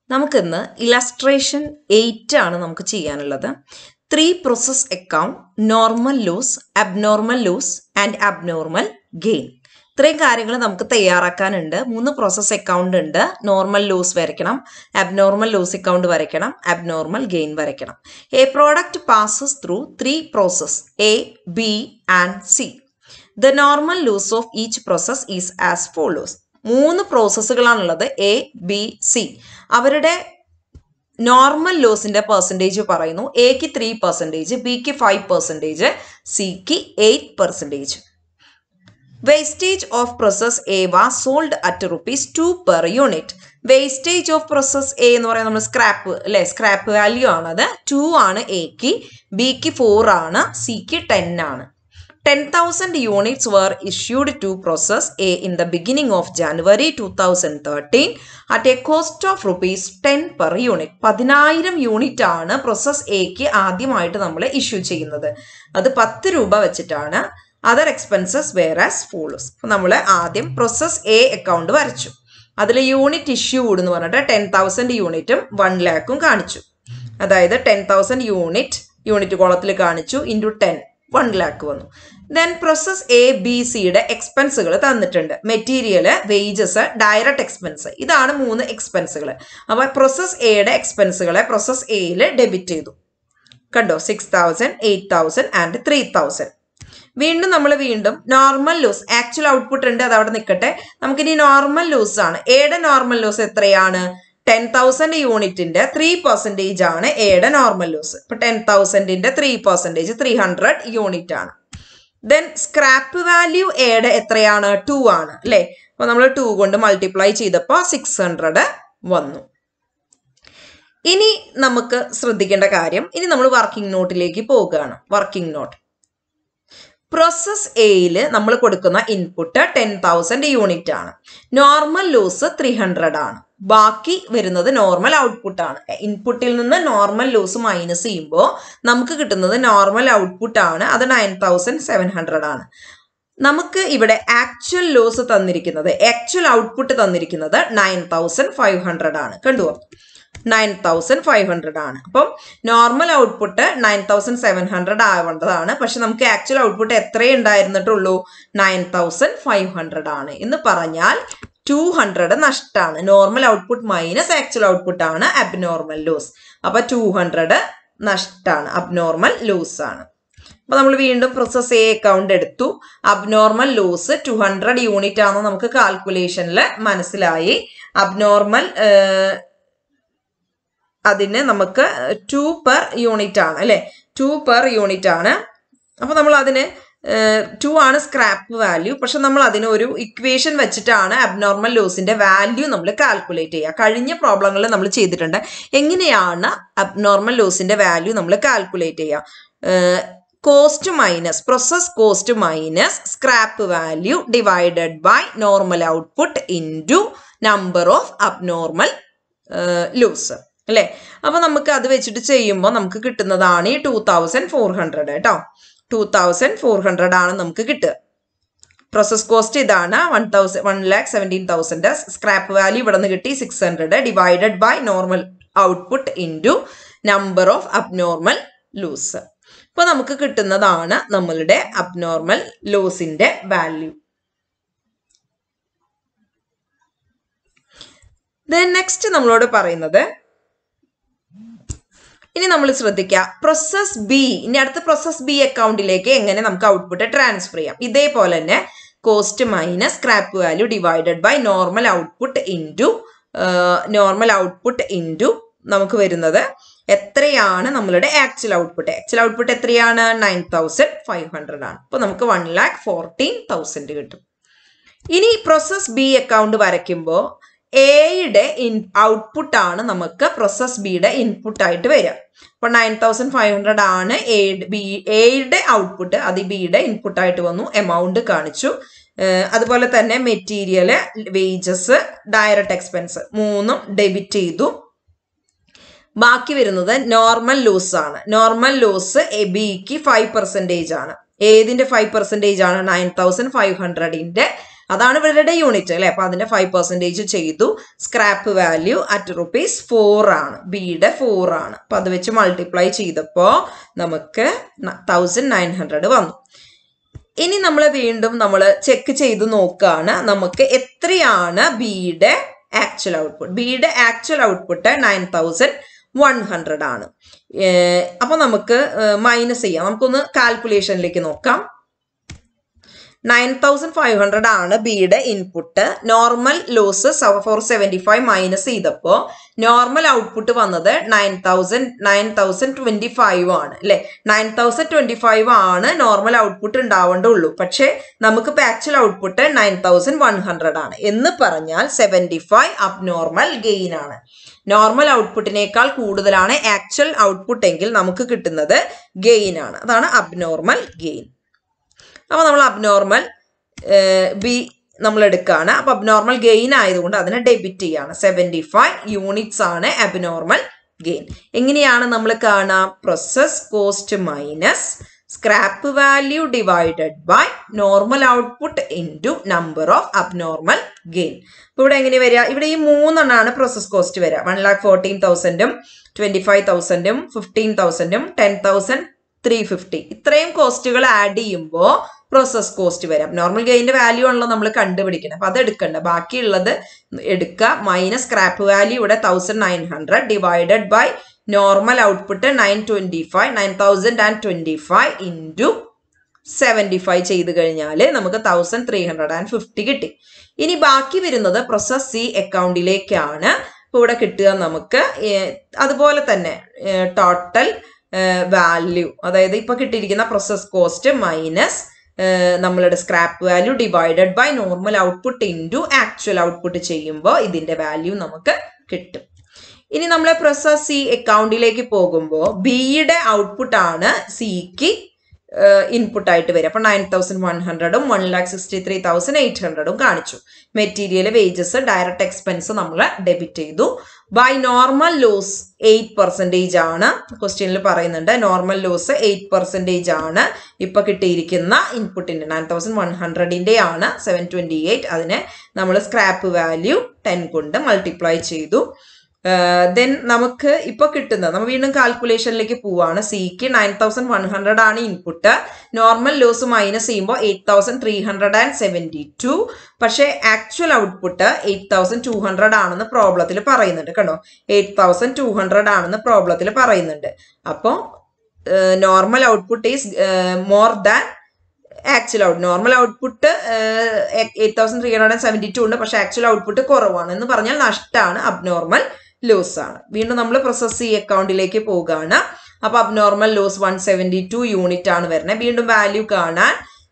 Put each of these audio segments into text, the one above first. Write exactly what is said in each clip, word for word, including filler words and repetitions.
നമുക്കിന്ന് illustration eight ആണ് നമുക്ക് ചെയ്യാനുള്ളത്. Three process account, normal loss, abnormal loss and abnormal gain. ഇത്രയും കാര്യങ്ങൾ നമുക്ക് തയ്യാറാക്കാനുണ്ട്. മൂന്ന് പ്രോസസ് അക്കൗണ്ട് ഉണ്ട്. നോർമൽ ലോസ് വരയ്ക്കണം, അബ്നോർമൽ ലോസ് അക്കൗണ്ട് വരയ്ക്കണം, അബ്നോർമൽ ഗെയിൻ വരയ്ക്കണം. A product passes through three process A, B and C. The normal loss of each process is as follows. മൂന്ന് പ്രോസസ്സുകളാണുള്ളത്, എ, ബി, സി. അവരുടെ normal ലോസിന്റെ percentage പറയുന്നു. എക്ക് three percentage, ബിക്ക് five percentage, സിക്ക് eight percentage. Wastage of process A was sold at rupees two per unit. Wastage of process A എന്ന് പറയുന്നത് നമ്മൾ സ്ക്രാപ്പ് അല്ലെ, സ്ക്രാപ്പ് വാല്യൂ ആണത്. ടു ആണ് എക്ക്, ബിക്ക് ഫോർ ആണ്, സിക്ക് ടെൻ ആണ്. ten thousand units were issued to process A in the beginning of January twenty thirteen at a cost of rupees ten per unit. പതിനായിരം യൂണിറ്റ് ആണ് പ്രോസസ് എക്ക് ആദ്യമായിട്ട് നമ്മൾ ഇഷ്യൂ ചെയ്യുന്നത്. അത് പത്ത് രൂപ വെച്ചിട്ടാണ്. Other expenses were as follows. അപ്പോൾ നമ്മൾ ആദ്യം പ്രോസസ് എ അക്കൗണ്ട് വരച്ചു. അതിൽ യൂണിറ്റ് ഇഷ്യൂഡ് എന്ന് പറഞ്ഞിട്ട് ടെൻ തൗസൻഡ് യൂണിറ്റും വൺ ലാക്കും കാണിച്ചു. അതായത് ടെൻ തൗസൻഡ് യൂണിറ്റ് യൂണിറ്റ് കോളത്തിൽ കാണിച്ചു, ഇൻറ്റു ടെൻ വൺ ലാക്ക് വന്നു. ദെൻ പ്രോസസ് എ, ബി, സിയുടെ എക്സ്പെൻസുകൾ തന്നിട്ടുണ്ട്. Material, wages, direct expense. ഇതാണ് മൂന്ന് എക്സ്പെൻസുകൾ. അപ്പോൾ പ്രോസസ് എയുടെ എക്സ്പെൻസുകളെ പ്രോസസ് എയിൽ ഡെബിറ്റ് ചെയ്തു. കണ്ടോ, six thousand, eight thousand and three thousand. വീണ്ടും നമ്മൾ വീണ്ടും നോർമൽ ലോസ്, ആക്ച്വൽ ഔട്ട്പുട്ട് ഉണ്ട്, അത് അവിടെ നിൽക്കട്ടെ. നമുക്കിനി നോർമൽ ലോസ് ആണ്. എയുടെ നോർമൽ ലോസ് എത്രയാണ്? ടെൻ തൗസൻഡ് യൂണിറ്റിന്റെ ത്രീ പെർസെൻറ്റേജ് ആണ് എയുടെ നോർമൽ ലോസ്. ഇപ്പൊ ടെൻ തൗസൻഡിന്റെ three percentage three hundred unit ആണ്. ദെൻ സ്ക്രാപ്പ് വാല്യൂ എയുടെ എത്രയാണ്? ടു ആണ് അല്ലെ. അപ്പൊ നമ്മൾ ടു കൊണ്ട് മൾട്ടിപ്ലൈ ചെയ്തപ്പോൾ സിക്സ് ഹൺഡ്രഡ് വന്നു. ഇനി നമുക്ക് ശ്രദ്ധിക്കേണ്ട കാര്യം, ഇനി നമ്മൾ വർക്കിംഗ് നോട്ടിലേക്ക് പോകുകയാണ്. വർക്കിംഗ് നോട്ട് പ്രോസസ് എയിൽ നമ്മൾ കൊടുക്കുന്ന ഇൻപുട്ട് ടെൻ തൗസൻഡ് യൂണിറ്റ് ആണ്. നോർമൽ ലോസ് ത്രീ ഹൺഡ്രഡ് ആണ്. ബാക്കി വരുന്നത് നോർമൽ ഔട്ട്പുട്ട് ആണ്. ഇൻപുട്ടിൽ നിന്ന് നോർമൽ ലോസ് മൈനസ് ചെയ്യുമ്പോൾ നമുക്ക് കിട്ടുന്നത് നോർമൽ ഔട്ട്പുട്ട് ആണ്. അത് നയൻ തൗസൻഡ് സെവൻ ഹൺഡ്രഡ് ആണ്. നമുക്ക് ഇവിടെ ആക്ച്വൽ ലോസ് തന്നിരിക്കുന്നത്, ആക്ച്വൽ ഔട്ട്പുട്ട് തന്നിരിക്കുന്നത് നയൻ തൗസൻഡ് ഫൈവ് ഹൺഡ്രഡ് ആണ്. കണ്ടുവോ, നയൻ തൗസൻഡ് ഫൈവ് ഹൺഡ്രഡ് ആണ്. അപ്പം normal output nine thousand seven hundred ആവേണ്ടതാണ്. പക്ഷെ നമുക്ക് ആക്ച്വൽ ഔട്ട്പുട്ട് എത്രയേ ഉണ്ടായിരുന്നിട്ടുള്ളൂ? നയൻ തൗസൻഡ് ഫൈവ് ഹൺഡ്രഡ് ആണ്. എന്ന് പറഞ്ഞാൽ ടു ഹൺഡ്രഡ് നഷ്ടമാണ്. Normal output minus actual output ആണ് അബ്നോർമൽ ലോസ്. അപ്പൊ ടു ഹൺഡ്രഡ് നഷ്ടമാണ്, അബ്നോർമൽ ലോസ് ആണ്. അപ്പൊ നമ്മൾ വീണ്ടും പ്രോസസ് എ അക്കൗണ്ട് എടുത്തു. Abnormal loss two hundred unit ആണെന്ന് നമുക്ക് കാൽക്കുലേഷനിൽ മനസ്സിലായി. അബ്നോർമൽ അതിന് നമുക്ക് ടു പെർ യൂണിറ്റ് ആണ് അല്ലെ, ടു പെർ യൂണിറ്റ് ആണ്. അപ്പൊ നമ്മൾ അതിന് ടു ആണ് സ്ക്രാപ്പ് വാല്യൂ. പക്ഷെ നമ്മൾ അതിന് ഒരു ഇക്വേഷൻ വെച്ചിട്ടാണ് അബ്നോർമൽ ലോസിന്റെ വാല്യൂ നമ്മൾ കാൽക്കുലേറ്റ് ചെയ്യുക. കഴിഞ്ഞ പ്രോബ്ലങ്ങളിൽ നമ്മൾ ചെയ്തിട്ടുണ്ട്. എങ്ങനെയാണ് അബ്നോർമൽ ലോസിന്റെ വാല്യൂ നമ്മൾ കാൽക്കുലേറ്റ് ചെയ്യുക? Cost minus process cost minus scrap value divided by normal output into number of abnormal loss അല്ലെ. അപ്പൊ നമുക്ക് അത് വെച്ചിട്ട് ചെയ്യുമ്പോൾ നമുക്ക് കിട്ടുന്നതാണ് ഈ ടൂ തൗസൻഡ് ഫോർ ഹൺഡ്രഡ് കേട്ടോ. ടൂ തൗസൻഡ് ഫോർ ഹൺഡ്രഡ് ആണ് നമുക്ക് കിട്ടുക. പ്രോസസ് കോസ്റ്റ് ഇതാണ്, one thousand one lakh seventeen thousand. Scrap value ഇവിടെ നിന്ന് കിട്ടി six hundred divided by normal output into number of abnormal loss. അപ്പൊ നമുക്ക് കിട്ടുന്നതാണ് നമ്മളുടെ അബ്നോർമൽ ലോസിന്റെ വാല്യൂ. ദെൻ നെക്സ്റ്റ് നമ്മളോട് പറയുന്നത്, ഇനി നമ്മൾ ശ്രദ്ധിക്കുക, പ്രോസസ് ബി, ഇനി അടുത്ത പ്രോസസ് ബി അക്കൗണ്ടിലേക്ക് എങ്ങനെ നമുക്ക് ഔട്ട്പുട്ട് ട്രാൻസ്ഫർ ചെയ്യാം. ഇതേപോലെ തന്നെ cost minus scrap value divided by normal output into normal output into നമുക്ക് വരുന്നത് എത്രയാണ് നമ്മളുടെ ആക്ച്വൽ ഔട്ട്പുട്ട്. ആക്ച്വൽ ഔട്ട്പുട്ട് എത്രയാണ്? നയൻ തൗസൻഡ് ഫൈവ് ഹൺഡ്രഡ് ആണ്. അപ്പോൾ നമുക്ക് വൺ ലാക്ക് ഫോർട്ടീൻ തൗസൻഡ് കിട്ടും. ഇനി പ്രോസസ് ബി അക്കൗണ്ട് വരയ്ക്കുമ്പോൾ എയുടെ ഇൻ ഔട്ട്പുട്ട് ആണ് നമുക്ക് പ്രോസസ് ബിയുടെ ഇൻപുട്ട് ആയിട്ട് വരിക. അപ്പൊ നയൻ തൗസൻഡ് ഫൈവ് ഹൺഡ്രഡ് ആണ് ബി എയുടെ ഔട്ട്പുട്ട്, അത് ബിയുടെ ഇൻപുട്ട് ആയിട്ട് വന്നു. എമൗണ്ട് കാണിച്ചു. അതുപോലെ തന്നെ മെറ്റീരിയല്, വേജസ്, ഡയറക്റ്റ് എക്സ്പെൻസ് മൂന്നും ഡെബിറ്റ് ചെയ്തു. ബാക്കി വരുന്നത് നോർമൽ ലോസ് ആണ്. നോർമൽ ലോസ് ബിക്ക് ഫൈവ് പെർസെൻറ്റേജ് ആണ്. ഏതിന്റെ ഫൈവ് പെർസെൻറ്റേജ് ആണ്? നയൻ തൗസൻഡ് ഫൈവ് ഹൺഡ്രഡിന്റെ അതാണ് ഇവരുടെ യൂണിറ്റ് അല്ലേ. അപ്പൊ അതിന്റെ ഫൈവ് പെർസെൻറ്റേജ് ചെയ്തു. Scrap value at rupees four ആണ്, ബിയുടെ ഫോർ ആണ്. അപ്പൊ അത് വെച്ച് മൾട്ടിപ്ലൈ ചെയ്തപ്പോ നമുക്ക് തൗസൻഡ് നയൻ ഹൺഡ്രഡ് വന്നു. ഇനി നമ്മൾ വീണ്ടും നമ്മൾ ചെക്ക് ചെയ്ത് നോക്കുകയാണ് നമുക്ക് എത്രയാണ് ബിയുടെ ആക്ച്വൽ ഔട്ട്പുട്ട്. ബിയുടെ actual output nine thousand one hundred ആണ്. അപ്പൊ നമുക്ക് മൈനസ് ചെയ്യാം. നമുക്കൊന്ന് കാൽക്കുലേഷനിലേക്ക് നോക്കാം. നയൻ തൗസൻഡ് ഫൈവ് ഹൺഡ്രഡ് ആണ് ബിയുടെ input. Normal loss four seventy five minus ചെയ്തപ്പോൾ നോർമൽ ഔട്ട്പുട്ട് വന്നത് nine thousand nine thousand twenty five ആണ് അല്ലെ. നയൻ തൗസൻഡ് ട്വന്റി ഫൈവ് ആണ് നോർമൽ ഔട്ട്പുട്ട് ഉണ്ടാവേണ്ടുള്ളൂ. പക്ഷെ നമുക്കിപ്പോൾ actual output nine thousand one hundred ആണ് എന്ന് പറഞ്ഞാൽ സെവൻറ്റി ഫൈവ് അബ്നോർമൽ ഗെയിൻ ആണ്. നോർമൽ ഔട്ട്പുട്ടിനേക്കാൾ കൂടുതലാണ് ആക്ച്വൽ ഔട്ട്പുട്ട് എങ്കിൽ നമുക്ക് കിട്ടുന്നത് ഗെയിൻ ആണ്. അതാണ് അബ്നോർമൽ ഗെയിൻ. അപ്പോൾ നമ്മൾ അബ്നോർമൽ ബി നമ്മൾ എടുക്കുകയാണ്. അപ്പോൾ അബ്നോർമൽ ഗെയിൻ ആയതുകൊണ്ട് അതിനെ ഡെബിറ്റ് ചെയ്യാണ്. സെവൻറ്റി ഫൈവ് യൂണിറ്റ്സ് ആണ് അബ്നോർമൽ ഗെയിൻ. എങ്ങനെയാണ് നമ്മൾ കാണാം? Process cost minus scrap value divided by normal output into number of abnormal gain. അപ്പോൾ ഇവിടെ എങ്ങനെ വരിക? ഇവിടെ ഈ മൂന്നെണ്ണമാണ് പ്രോസസ് കോസ്റ്റ് വരിക. വൺ ലാക്ക് ഫോർട്ടീൻ തൗസൻഡും ട്വന്റി ഫൈവ് തൗസൻഡും ഫിഫ്റ്റീൻ തൗസൻഡും ടെൻ തൗസൻഡ് ത്രീ ഫിഫ്റ്റി ഇത്രയും കോസ്റ്റുകൾ ആഡ് ചെയ്യുമ്പോൾ പ്രോസസ് കോസ്റ്റ് വരാം. നോർമൽ ഗെയിൻ്റെ വാല്യൂ ആണല്ലോ നമ്മൾ കണ്ടുപിടിക്കണം. അപ്പൊ അത് എടുക്കണ്ട, ബാക്കിയുള്ളത് എടുക്കുക. മൈനസ് സ്ക്രാപ്പ് വാല്യൂ ഇവിടെ thousand nine hundred divided by normal output nine twenty five nine thousand and twenty five into seventy five ചെയ്ത് കഴിഞ്ഞാൽ നമുക്ക് thousand three hundred and fifty കിട്ടി. ഇനി ബാക്കി വരുന്നത് പ്രോസസ് സി അക്കൗണ്ടിലേക്കാണ്. ഇപ്പോൾ ഇവിടെ കിട്ടുക നമുക്ക് അതുപോലെ തന്നെ ടോട്ടൽ വാല്യൂ, അതായത് ഇപ്പൊ കിട്ടിയിരിക്കുന്ന പ്രോസസ് കോസ്റ്റ് മൈനസ് നമ്മളുടെ scrap value divided by normal output into actual output ചെയ്യുമ്പോൾ ഇതിന്റെ വാല്യൂ നമുക്ക് കിട്ടും. ഇനി നമ്മൾ പ്രോസസ് സി അക്കൗണ്ടിലേക്ക് പോകുമ്പോൾ ബിയുടെ ഔട്ട്പുട്ട് ആണ് സിക്ക് ഇൻപുട്ട് ആയിട്ട് വരും. അപ്പൊ നയൻ തൗസൻഡ് വൺ ഹൺഡ്രഡും one lakh sixty three thousand eight ഹൺഡ്രഡും കാണിച്ചു. മെറ്റീരിയൽ, വേജസ്, ഡയറക്റ്റ് എക്സ്പെൻസ് നമ്മൾ ഡെബിറ്റ് ചെയ്തു. By normal loss eight percentage ആണ് ക്വസ്റ്റ്യനിൽ പറയുന്നുണ്ട്. നോർമൽ ലോസ് എയ്റ്റ് പെർസെൻറ്റേജ് ആണ് ഇപ്പൊ കിട്ടിയിരിക്കുന്ന ഇൻപുട്ടിന്റെ. നയൻ തൗസൻഡ് വൺ ഹൺഡ്രഡിന്റെ ആണ് സെവൻ ട്വന്റി എയ്റ്റ്. അതിനെ നമ്മൾ സ്ക്രാപ്പ് വാല്യൂ ടെൻ കൊണ്ട് മൾട്ടിപ്ലൈ ചെയ്തു. ദെൻ നമുക്ക് ഇപ്പൊ കിട്ടുന്നത്, നമ്മൾ വീണ്ടും കാൽക്കുലേഷനിലേക്ക് പോവാണ്. Six nine thousand one hundred ആണ് ഇൻപുട്ട്. നോർമൽ ലോസ് മൈനസ് ചെയ്യുമ്പോൾ eight thousand three hundred and seventy two. പക്ഷേ actual output eight thousand two hundred ആണെന്ന് പ്രോബ്ലത്തിൽ പറയുന്നുണ്ട്. കണ്ടോ, എയ്റ്റ് തൗസൻഡ് ടു ഹൺഡ്രഡ് ആണെന്ന് പ്രോബ്ലത്തിൽ പറയുന്നുണ്ട്. അപ്പോൾ normal output is more than actual out. Normal output eight thousand three hundred and seventy two ഉണ്ട്, പക്ഷെ ആക്ച്വൽ ഔട്ട്പുട്ട് കുറവാണ് എന്ന് പറഞ്ഞാൽ നഷ്ടമാണ്, അബ്നോർമൽ ലോസ് ആണ്. വീണ്ടും നമ്മൾ പ്രോസസ് സി അക്കൗണ്ടിലേക്ക് പോകുകയാണ്. അപ്പൊ abnormal loss one seventy two unit ആണ് വരുന്നത്. വീണ്ടും വാല്യൂ കാണാൻ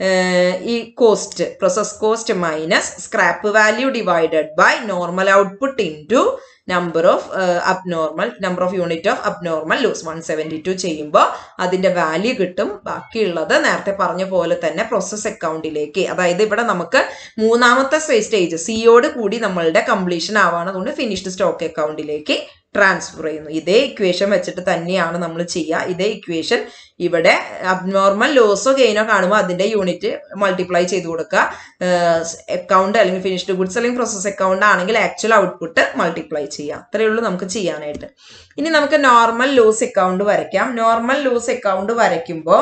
ഈ cost process cost minus scrap value divided by normal output into number of abnormal number of unit of abnormal loss one seventy two ചെയ്യുമ്പോൾ അതിന്റെ വാല്യൂ കിട്ടും. ബാക്കിയുള്ളത് നേരത്തെ പറഞ്ഞ പോലെ തന്നെ പ്രോസസ് അക്കൗണ്ടിലേക്ക്, അതായത് ഇവിടെ നമുക്ക് മൂന്നാമത്തെ സ്റ്റേജ് സിയോട് കൂടി നമ്മളുടെ കംപ്ലീഷൻ ആവാണ്. അതുകൊണ്ട് ഫിനിഷ്ഡ് സ്റ്റോക്ക് അക്കൗണ്ടിലേക്ക് ട്രാൻസ്ഫർ ചെയ്യുന്നു. ഇതേ ഇക്വേഷൻ വെച്ചിട്ട് തന്നെയാണ് നമ്മൾ ചെയ്യുക. ഇതേ ഇക്വേഷൻ ഇവിടെ അബ്നോർമൽ ലോസോ ഗെയിനോ കാണുമ്പോൾ അതിന്റെ യൂണിറ്റ് മൾട്ടിപ്ലൈ ചെയ്ത് കൊടുക്കുക. അക്കൗണ്ട് അല്ലെങ്കിൽ ഫിനിഷ്ഡ് ഗുഡ്സ് അല്ലെങ്കിൽ പ്രോസസ് അക്കൗണ്ട് ആണെങ്കിൽ ആക്ച്വൽ ഔട്ട്പുട്ട് മൾട്ടിപ്ലൈ ചെയ്യാം. അത്രയേ ഉള്ളൂ നമുക്ക് ചെയ്യാനായിട്ട്. ഇനി നമുക്ക് നോർമൽ ലോസ് അക്കൗണ്ട് വരയ്ക്കാം. നോർമൽ ലോസ് അക്കൗണ്ട് വരയ്ക്കുമ്പോൾ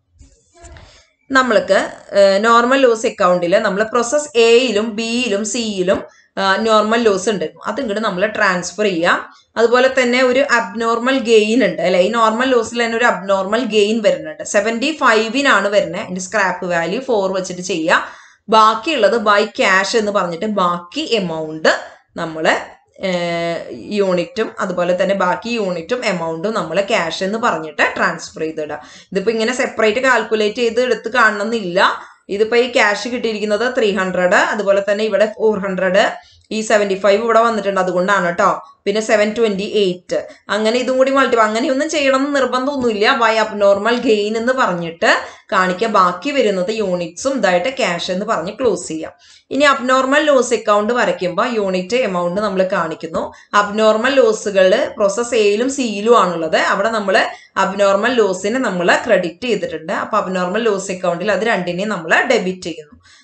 നമ്മൾക്ക് നോർമൽ ലോസ് അക്കൗണ്ടിൽ നമ്മൾ പ്രോസസ് എയിലും ബിയിലും സിയിലും നോർമൽ ലോസ് ഉണ്ടായിരുന്നു. അത് ഇങ്ങോട്ട് നമ്മൾ ട്രാൻസ്ഫർ ചെയ്യാം. അതുപോലെ തന്നെ ഒരു അബ്നോർമൽ ഗെയിൻ ഉണ്ട് അല്ലെ. ഈ നോർമൽ ലോസിൽ തന്നെ ഒരു അബ്നോർമൽ ഗെയിൻ വരുന്നുണ്ട്. സെവൻറ്റി ഫൈവിനാണ് വരുന്നത്. അതിന്റെ സ്ക്രാപ്പ് വാല്യൂ ഫോർ വെച്ചിട്ട് ചെയ്യാം. ബാക്കിയുള്ളത് ബൈ ക്യാഷ് എന്ന് പറഞ്ഞിട്ട് ബാക്കി എമൗണ്ട് നമ്മൾ യൂണിറ്റും അതുപോലെ തന്നെ ബാക്കി യൂണിറ്റും എമൗണ്ടും നമ്മൾ ക്യാഷ് എന്ന് പറഞ്ഞിട്ട് ട്രാൻസ്ഫർ ചെയ്തിടുക. ഇതിപ്പോ ഇങ്ങനെ സെപ്പറേറ്റ് കാൽക്കുലേറ്റ് ചെയ്ത് എടുത്ത് കാണണമെന്നില്ല. ഇതിപ്പോ ഈ ക്യാഷ് കിട്ടിയിരിക്കുന്നത് ത്രീ ഹൺഡ്രഡ്, അതുപോലെ തന്നെ ഇവിടെ ഫോർ ഹൺഡ്രഡ്, ഈ സെവൻറ്റി ഫൈവ് ഇവിടെ വന്നിട്ടുണ്ട്, അതുകൊണ്ടാണ് കേട്ടോ. പിന്നെ സെവൻ ട്വന്റി എയ്റ്റ്, അങ്ങനെ ഇതും കൂടി മൾട്ടി, അങ്ങനെയൊന്നും ചെയ്യണം എന്ന് നിർബന്ധമൊന്നുമില്ല. ബൈ അബ്നോർമൽ ഗെയിൻ എന്ന് പറഞ്ഞിട്ട് കാണിക്കുക. ബാക്കി വരുന്നത് യൂണിറ്റ്സും ഇതായിട്ട് ക്യാഷ് എന്ന് പറഞ്ഞ് ക്ലോസ് ചെയ്യാം. ഇനി അബ്നോർമൽ ലോസ് അക്കൗണ്ട് വരയ്ക്കുമ്പോൾ യൂണിറ്റ് എമൗണ്ട് നമ്മൾ കാണിക്കുന്നു. അബ്നോർമൽ ലോസുകൾ പ്രോസസ് എയിലും സിയിലും ആണുള്ളത്. അവിടെ നമ്മൾ അബ്നോർമൽ ലോസിനെ നമ്മൾ ക്രെഡിറ്റ് ചെയ്തിട്ടുണ്ട്. അപ്പൊ അബ്നോർമൽ ലോസ് അക്കൗണ്ടിൽ അത് രണ്ടിനെയും നമ്മൾ ഡെബിറ്റ് ചെയ്യുന്നു.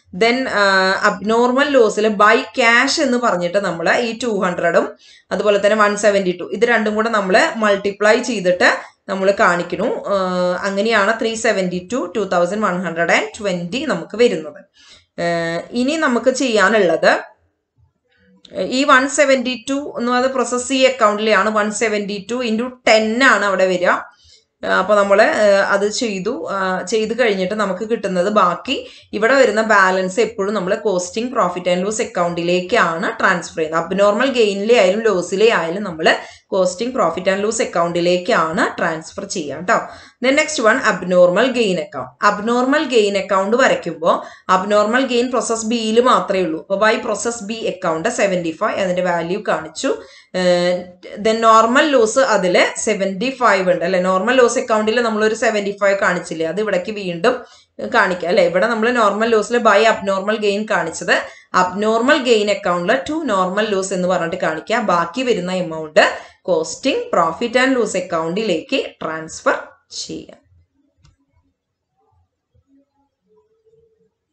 ദെൻ അബ്നോർമൽ ലോസിൽ ബൈ ക്യാഷ് എന്ന് പറഞ്ഞിട്ട് നമ്മൾ ഈ ടു ഹൺഡ്രഡും അതുപോലെ തന്നെ വൺ സെവൻറ്റി ടു ഇത് രണ്ടും കൂടെ നമ്മൾ മൾട്ടിപ്ലൈ ചെയ്തിട്ട് നമ്മൾ കാണിക്കുന്നു. അങ്ങനെയാണ് three seventy two two thousand one hundred and twenty നമുക്ക് വരുന്നത്. ഇനി നമുക്ക് ചെയ്യാനുള്ളത് ഈ വൺ സെവൻറ്റി ടു എന്ന് പറയുന്നത് പ്രോസസ് സി അക്കൗണ്ടിലെയാണ്. One seventy two into ten ആണ് അവിടെ വരിക. അപ്പോൾ നമ്മൾ അത് ചെയ്തു ചെയ്ത് കഴിഞ്ഞിട്ട് നമുക്ക് കിട്ടുന്നത് ബാക്കി ഇവിടെ വരുന്ന ബാലൻസ് എപ്പോഴും നമ്മൾ കോസ്റ്റിംഗ് പ്രോഫിറ്റ് ആൻഡ് ലോസ് അക്കൗണ്ടിലേക്കാണ് ട്രാൻസ്ഫർ ചെയ്യുന്നത്. അബ്നോർമൽ ഗെയിനിലെ ആയാലും ലോസിലെ ആയാലും നമ്മൾ കോസ്റ്റിംഗ് പ്രോഫിറ്റ് ആൻഡ് ലോസ് അക്കൗണ്ടിലേക്കാണ് ട്രാൻസ്ഫർ ചെയ്യുക കേട്ടോ. Then next one abnormal gain account. Abnormal gain account വരയ്ക്കുമ്പോൾ അബ്നോർമൽ ഗെയിൻ പ്രോസസ് ബിയിൽ മാത്രമേ ഉള്ളൂ. അപ്പോൾ by process B account seventy five അതിന്റെ വാല്യൂ കാണിച്ചു. ദെൻ നോർമൽ ലോസ് അതിൽ സെവൻറ്റി ഫൈവ് ഉണ്ട് അല്ലെ. നോർമൽ ലോസ് അക്കൗണ്ടിൽ നമ്മളൊരു സെവൻറ്റി ഫൈവ് കാണിച്ചില്ലേ, അത് ഇവിടേക്ക് വീണ്ടും കാണിക്കുക അല്ലെ. ഇവിടെ നമ്മൾ നോർമൽ ലോസിൽ ബൈ അബ്നോർമൽ ഗെയിൻ കാണിച്ചത് അബ്നോർമൽ ഗെയിൻ അക്കൗണ്ടിൽ ടു നോർമൽ ലോസ് എന്ന് പറഞ്ഞിട്ട് കാണിക്കുക. ബാക്കി വരുന്ന amount costing profit and loss അക്കൗണ്ടിലേക്ക് ട്രാൻസ്ഫർ ചെയ്യാം.